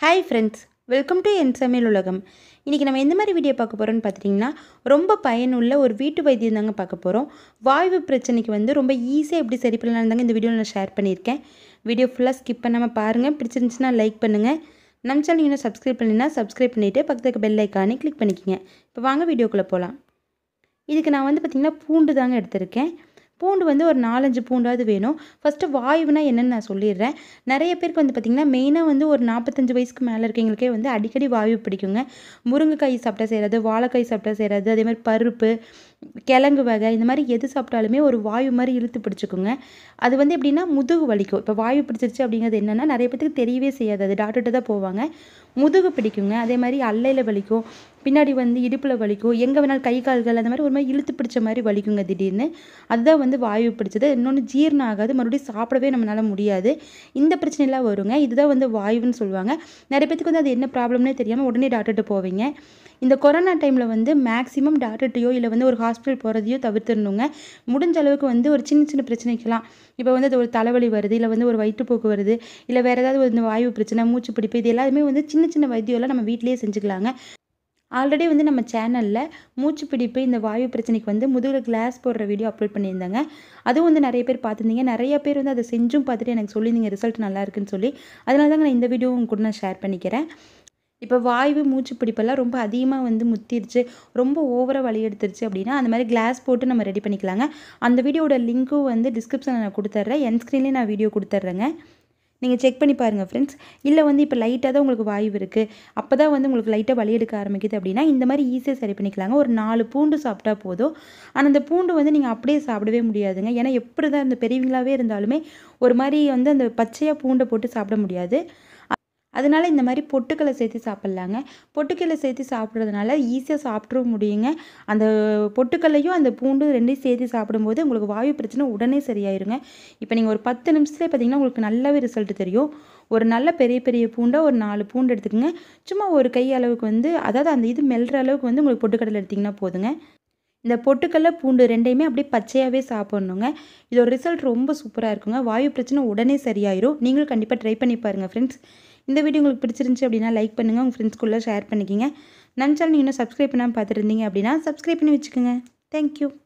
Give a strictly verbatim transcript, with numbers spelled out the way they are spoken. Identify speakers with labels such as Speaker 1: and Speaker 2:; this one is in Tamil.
Speaker 1: Hi friends, welcome to என் சமையல் உலகம். இன்றைக்கி நம்ம எந்த மாதிரி வீடியோ பார்க்க போகிறோம்னு பார்த்துட்டிங்கன்னா, ரொம்ப பயனுள்ள ஒரு வீட்டு வைத்தியம் தாங்க பார்க்க போகிறோம். வாய்வு பிரச்சனைக்கு வந்து ரொம்ப ஈஸியாக எப்படி சரி பண்ணலாம்னு தாங்க இந்த வீடியோவில் நான் ஷேர் பண்ணியிருக்கேன். வீடியோ ஃபுல்லாக ஸ்கிப் பண்ணாமல் பாருங்கள். பிடிச்சிருந்துச்சுன்னா லைக் பண்ணுங்கள். நம்ம சேனல் இன்னும் சப்ஸ்கிரைப் பண்ணினா சப்ஸ்கிரைப் பண்ணிவிட்டு பக்கத்துக்கு பெல் ஐக்கானே கிளிக் பண்ணிக்கோங்க. இப்போ வாங்க வீடியோக்குள்ளே போகலாம். இதுக்கு நான் வந்து பார்த்திங்கன்னா பூண்டு தாங்க எடுத்திருக்கேன். பூண்டு வந்து ஒரு நாலஞ்சு பூண்டாவது வேணும். ஃபஸ்ட்டு வாயுனா என்னென்னு நான் சொல்லிடுறேன். நிறைய பேருக்கு வந்து பார்த்திங்கன்னா மெயினாக வந்து ஒரு நாற்பத்தஞ்சு வயசுக்கு மேலே இருக்கவங்களுக்கே வந்து அடிக்கடி வாயு பிடிக்குங்க. முருங்கைக்காய் சாப்பிட்டா செய்கிறது, வாழைக்காய் சாப்பிட்டா செய்கிறது, அதே மாதிரி பருப்பு, கிழங்கு வகை இந்த மாதிரி எது சாப்பிட்டாலுமே ஒரு வாயு மாதிரி இழுத்து பிடிச்சிக்குங்க. அது வந்து எப்படின்னா முதுகு வலிக்கும். இப்போ வாயு பிடிச்சிருச்சு அப்படிங்கிறது என்னென்னா நிறைய பேருக்கு தெரியவே செய்யாது. அது டாக்டர்கிட்ட தான் போவாங்க. முதுகு பிடிக்குங்க. அதே மாதிரி அல்லையில் வலிக்கும், பின்னாடி வந்து இடுப்பில் வலிக்கும், எங்கே வேணாலும் கை கால்கள் அந்த மாதிரி ஒரு மாதிரி இழுத்து பிடிச்ச மாதிரி வலிக்குங்க திடீர்னு. அதுதான் வந்து வாயு பிடிச்சது. இன்னொன்று ஜீரணம் ஆகாது, மறுபடியும் சாப்பிடவே நம்மளால் முடியாது. இந்த பிரச்சனைலாம் வருங்க. இதுதான் வந்து வாயுன்னு சொல்லுவாங்க. நிறைய பேத்துக்கு வந்து அது என்ன ப்ராப்ளம்னே தெரியாமல் உடனே டாக்டர்கிட்ட போவீங்க. இந்த கொரோனா டைமில் வந்து மேக்ஸிமம் டாக்டர்கிட்டையோ இல்லை வந்து ஒரு ஹாஸ்பிட்டல் போகிறதையோ தவிர்த்துடணுங்க. முடிஞ்ச அளவுக்கு வந்து ஒரு சின்ன சின்ன பிரச்சனைக்கெல்லாம், இப்போ வந்து அது ஒரு தலைவலி வருது, இல்லை வந்து ஒரு வயிற்றுப்போக்கு வருது, இல்லை வேறு ஏதாவது ஒரு வாயு பிரச்சனை, மூச்சு பிடிப்பு, இது எல்லாமே வந்து சின்ன சின்ன வைத்தியம்லாம் நம்ம வீட்டிலேயே செஞ்சுக்கலாங்க. ஆல்ரெடி வந்து நம்ம சேனலில் மூச்சு பிடிப்பு இந்த வாயு பிரச்சனைக்கு வந்து முதுகில் கிளாஸ் போடுற வீடியோ அப்லோட் பண்ணியிருந்தாங்க. அதுவும் வந்து நிறைய பேர் பார்த்துருந்தீங்க. நிறைய பேர் வந்து அதை செஞ்சும் பார்த்துட்டு எனக்கு சொல்லியிருந்தீங்க ரிசல்ட் நல்லா இருக்குன்னு சொல்லி. அதனால தாங்க நான் இந்த வீடியோ உங்க கூட நான் ஷேர் பண்ணிக்கிறேன். இப்போ வாய்வு மூச்சு பிடிப்பெல்லாம் ரொம்ப அதிகமாக வந்து முத்திருச்சு, ரொம்ப ஓவராக வலி எடுத்துருச்சு அப்படின்னா அந்த மாதிரி கிளாஸ் போட்டு நம்ம ரெடி பண்ணிக்கலாங்க. அந்த வீடியோட லிங்க்கும் வந்து டிஸ்கிரிப்ஷனில் நான் கொடுத்துட்றேன். என் ஸ்க்ரீன்லேயே நான் வீடியோ கொடுத்துட்றேங்க. நீங்கள் செக் பண்ணி பாருங்கள் ஃப்ரெண்ட்ஸ். இல்லை வந்து இப்போ லைட்டாக தான் உங்களுக்கு வாய்வு இருக்குது, அப்போ தான் வந்து உங்களுக்கு லைட்டாக வலி எடுக்க ஆரம்பிக்குது அப்படின்னா இந்த மாதிரி ஈஸியாக சரி பண்ணிக்கலாங்க. ஒரு நாலு பூண்டு சாப்பிட்டா போதும். ஆனால் அந்த பூண்டு வந்து நீங்கள் அப்படியே சாப்பிடவே முடியாதுங்க. ஏன்னா எப்படி தான் இந்த பெரியவங்களாகவே இருந்தாலுமே ஒரு மாதிரி வந்து அந்த பச்சையாக பூண்டை போட்டு சாப்பிட முடியாது. அதனால இந்த மாதிரி பொட்டுக்களை சேர்த்து சாப்பிட்லாங்க. பொட்டுக்களை சேர்த்து சாப்பிட்றதுனால ஈஸியாக சாப்பிட்றவும் முடியுங்க. அந்த பொட்டுக்கல்லையும் அந்த பூண்டு ரெண்டையும் சேர்த்து சாப்பிடும்போது உங்களுக்கு வாயு பிரச்சனை உடனே சரியாயிருங்க. இப்போ நீங்கள் ஒரு பத்து நிமிஷத்துலேயே பார்த்தீங்கன்னா உங்களுக்கு நல்லாவே ரிசல்ட் தெரியும். ஒரு நல்ல பெரிய பெரிய பூண்டை ஒரு நாலு பூண்டு எடுத்துக்கோங்க. சும்மா ஒரு கை அளவுக்கு வந்து, அதாவது அந்த இது மெல்ற அளவுக்கு வந்து உங்களுக்கு பொட்டுக்கடலை எடுத்திங்கன்னா போதுங்க. இந்த பொட்டுக்கல்ல பூண்டு ரெண்டையுமே அப்படியே பச்சையாகவே சாப்பிட்ணுங்க. இதோட ரிசல்ட் ரொம்ப சூப்பராக இருக்குங்க. வாயு பிரச்சனை உடனே சரியாயிரும். நீங்களும் கண்டிப்பாக ட்ரை பண்ணி பாருங்கள் ஃப்ரெண்ட்ஸ். இந்த வீடியோ உங்களுக்கு பிடிச்சிருந்துச்சி அப்படின்னா லைக் பண்ணுங்கள், உங்கள் ஃப்ரெண்ட்ஸ்குள்ளே ஷேர் பண்ணிக்கிங்க. நம்ம சேனல் இன்னும் சப்ஸ்கிரைப் பண்ணாமல் பார்த்துருந்தீங்க அப்படின்னா சப்ஸ்கிரைப் பண்ணி வச்சுக்கோங்க. தேங்க்யூ.